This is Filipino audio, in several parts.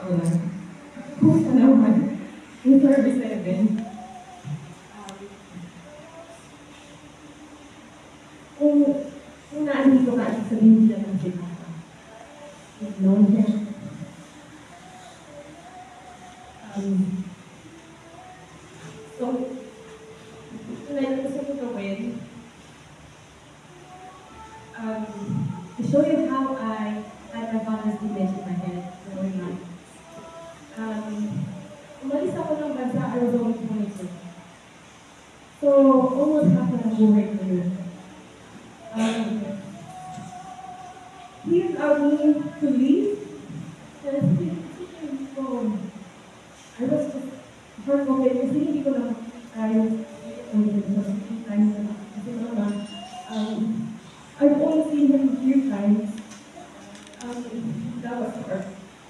una. Kumusta naman? Yung service 7. Kung naandito ka, sabihin sila ng sila. No, niya. So, tonight, gusto ko gawin, to show you how I had my father's image in my head growing up. Umalis ako ng bansa, I was only 22. So, almost half na buhay ko yun. He allowed me to leave, and I was just heartbroken kasi hindi ko na kaya I've only seen him a few times. That was hard.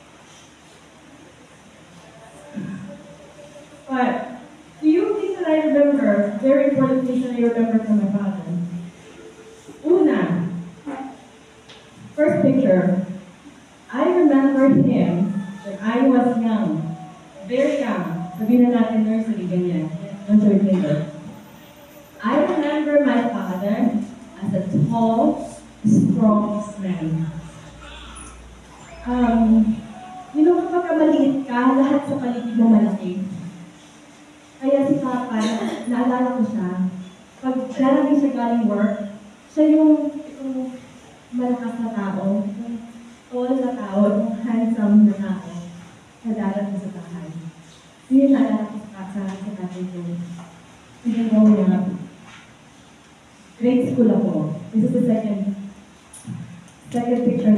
But few things that I remember, very important things that I remember from my father. Una, first picture, I remember him when I was young, very young. Sabihin na natin nursery, ganyan. Nursery finger. I remember my father as a tall, strong man. Kapag maliit ka, lahat sa paligid mo malaki. Kaya si Papa, naalala ko siya, pag darating siya galing work, siya yung malakas na tao, yung tall na tao, yung handsome na tao, na darating sa bahay. Yun yung naalala ko sa tatay ko. Even growing up, grade school ako. This is the second picture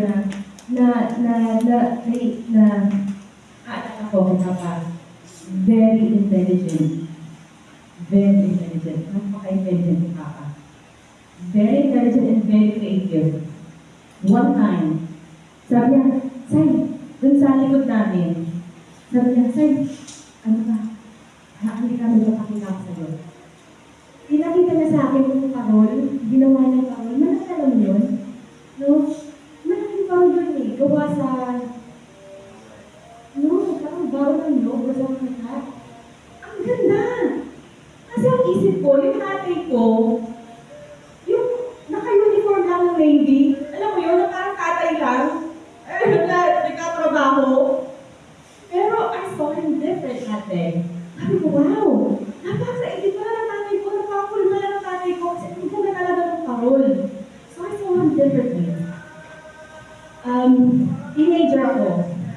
ako kay Papa. Very intelligent. Napaka-intelligent ni Papa. Very intelligent and very creative. One time, sabi niya, Say, dun sa likod namin, sabi niya, Say, ano ba? Hindi kami napakilap sa'yo. Pinakita niya sa akin yung parol, ginawa niyang parol. Manakala mo yun? No? Malaking parol yun eh. Gawa sa... parang bawal ng loob o sa mga. Ang ganda! Kasi ang isip ko, yung tatay ko, yung naka-uniform lang ng Navy, alam mo yun, na parang tatay lang, na nagkatrabaho. Pero I saw him different that day. Sabi ko, wow! Napaka-edit pala ng tatay ko, napaka-cool pala ng tatay ko, kasi hindi ko na talaga ng parol. So I saw him differently. Teenager ako.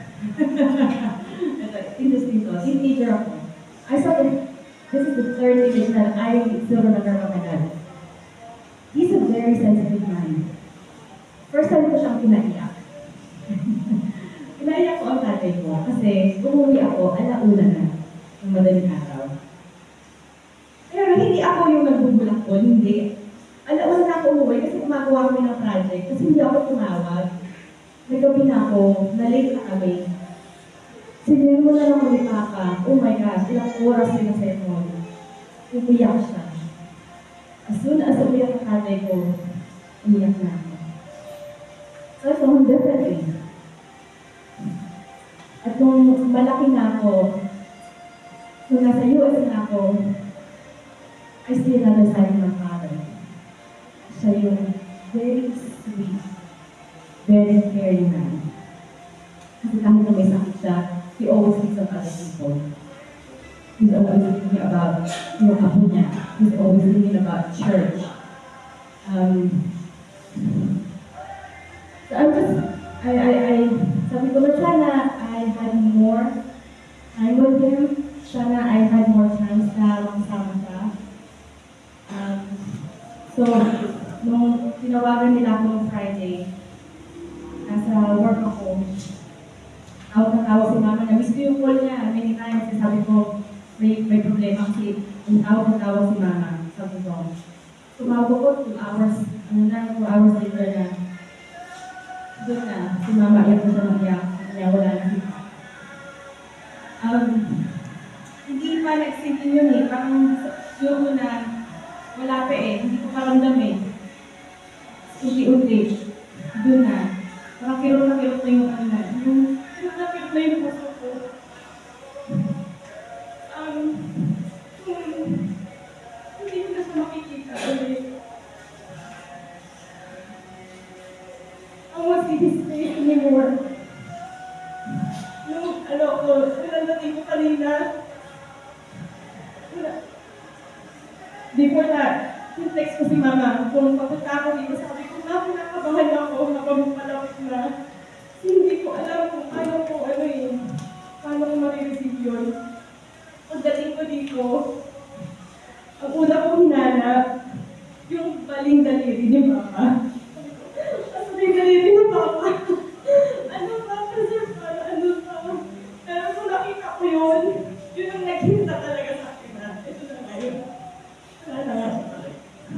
Interesting to. Teenager ako. I saw this is the third image that I still remember from my dad. He's a very sensitive man. First time ko siyang pinaiyak. Pinaiyak ko ang tatay ko kasi umuwi ako, alauna na, ng madaling araw. Pero hindi ako yung nagbubulak ko, hindi. Alauna na ako umuwi kasi gumagawa kami ng project kasi hindi ako tumawag. Nagabi na ako, na-late na kami. Sinayin mo na lang ni Papa, oh my gosh, ilang oras yun na cellphone. Umiyak siya. As soon as umiyak ang tatay ko, umiyak na ako. So I saw him differently. At nung malaki na ako, nung nasa US na ako, I see another side of my father. Siya yung very sweet, very caring man. Kasi kahit na may sakit siya, he always thinks of other people. He's always thinking about yung apo niya. He's always thinking about church. So sabi ko na sana I had more time with him. Sana I had more chance na makasama siya. So, nung tinawagan nila ako nung Friday, nasa work ako, tawag si Mama, na-miss ko yung call niya many times. Sabi ko, may problema kasi tawag si Mama. Sabi ko, tumawag ko 2 hours, 2 hours later na, doon na, si Mama, iyak ko siya mag-iyak, kaya wala na si Papa. Hindi pa nag-sitting yun eh, parang yung na, wala pa eh, hindi ko paramdam eh. Unti-unti, doon na, parang kirot na yung ano na, yung puso I won't see his face anymore. Nung nilalating ko kanina, before that, text ko si mama, kung papunta ako dito, sabi ko, ma, pinakabahan ako habang malapit na. Hindi ko alam kung paano ko marireceive yun. Pagdating ko dito, ang una kong hinanap, yung baling daliri ni Papa. Ang baling daliri ni Papa. Ano ba? Kasi ano ba? Pero kung nakita ko yun ang naghinta talaga sa akin na. Ito na ngayon. Wala na nga siya talaga.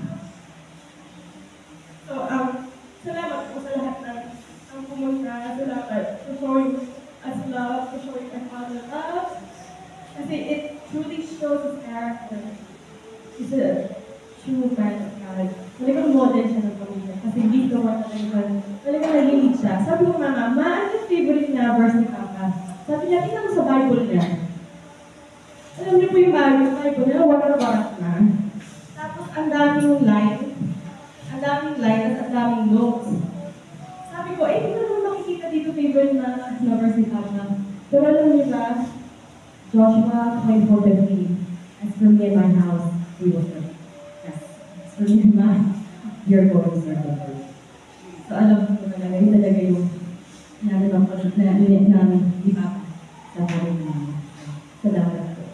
So, salamat po sa lahat ng pumunta. Salamat for showing us love, for showing our Father love. Kasi it truly shows his character. He's a true man of God. Talagang model siya ng pamilya. Kasi hindi ko talagang nahilig siya. Sabi ko, Mama, ano yung favorite na verse ni Papa? Sabi niya, tingnan mo sa Bible niya. Alam niyo po yung Bible niya, warat-warat na. Tapos ang daming line, at ang daming notes. Sabi ko, hindi ko naman makikita dito favorite na verse ni Papa. Pero alam niyo ba, Joshua 24:15, as for me and my house, we will serve. Yes. As for me and my, you're going to serve the Lord. So alam ko talaga, yun talaga yung nalabang ko na ni Papa sa buhay namin. Salamat po.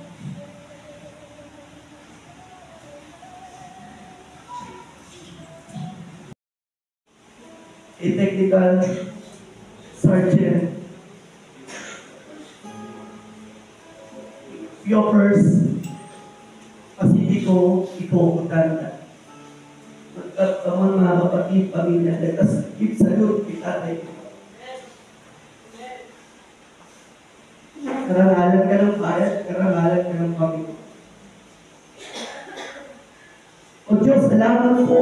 A technical sergeant Yoppers Pasipiko Ipokutanda. Magkakamang mga kapatid, pamilya, let us give salute kay tatay. Karangalan ka ng bayan, karangalan ka ng pamilya. O Diyos, salamat po.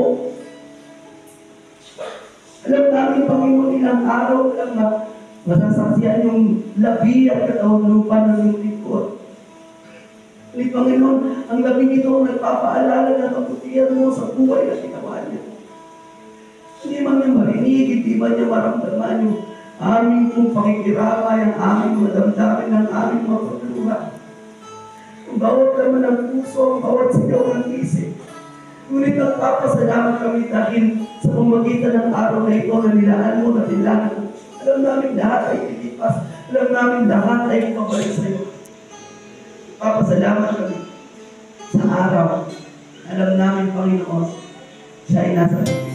Alam namin, Panginoon, ilang araw lang masasaksiyan yung labi at katawang lupa ng iyong lingkod. Ni Panginoon, ang labing ito nagpapaalala ng kabutihan mo sa buhay na ginawa niya. Hindi man niya marinig, hindi man niya maramdaman yung aming mong pakikiramay, ang aming madamdamin, ang aming mga pagluha. Ang bawat laman ng puso, ang bawat sigaw ng isip. Ngunit nagpapasalamat kami dahil sa pamagitan ng araw na ito na nilaan mo, na nilaan mo. Alam namin lahat ay ilipas. Alam namin lahat ay pabalik sa iyo. Papasalamat kami sa araw. Alam namin, Panginoon, siya ay nasa